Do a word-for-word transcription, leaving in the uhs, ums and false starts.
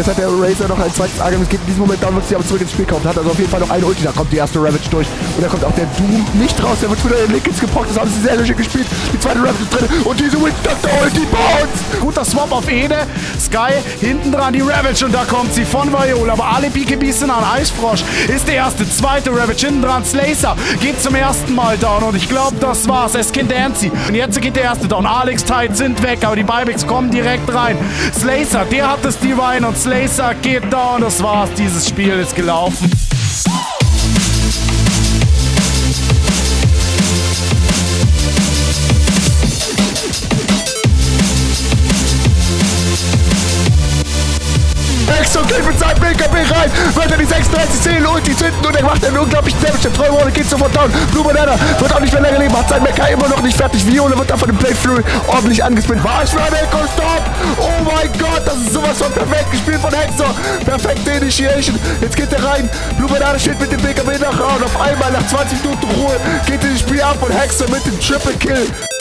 Jetzt hat der Razor noch ein zweites Argument. Es geht in diesem Moment down, wird sich aber zurück ins Spiel kommen. Hat also auf jeden Fall noch eine Ulti. Da kommt die erste Ravage durch. Und da kommt auch der Doom nicht raus. Der wird wieder in den Linkins gepockt. Das haben sie sehr, sehr schön gespielt. Die zweite Ravage ist drin. Und diese Win Doctor Ulti Bounce. Guter Swap auf Ede. Sky hinten dran die Ravage. Und da kommt sie von Viola. Aber alle B K Bs sind an. Eisfrosch ist der erste. Zweite Ravage hinten dran. Slazer geht zum ersten Mal down. Und ich glaube, das war's. Es kennt Dancy. Und jetzt geht der erste down. Alex Tide sind weg. Aber die Buybacks kommen direkt rein. Slazer, der hat das Divine. Und Slazer geht down. Das war's. Dieses Spiel ist gelaufen. Hexo geht mit seinem B K B rein, wird er die sechsunddreißig zehn Ulti zünden und er macht einen unglaublichen Damage. Der treue Warrior geht sofort down. Blue Banana wird auch nicht mehr lange leben, hat sein Mecha immer noch nicht fertig. Viola wird dann von dem Blade Fury ordentlich angespinnt. War ich für ein Echo Stop? Oh mein Gott, das ist sowas von perfekt gespielt von Hexo. Perfekte Initiation. Jetzt geht er rein. Blue Banana steht mit dem B K B nach und auf einmal nach zwanzig Minuten Ruhe geht dieses Spiel ab und Hexo mit dem Triple Kill.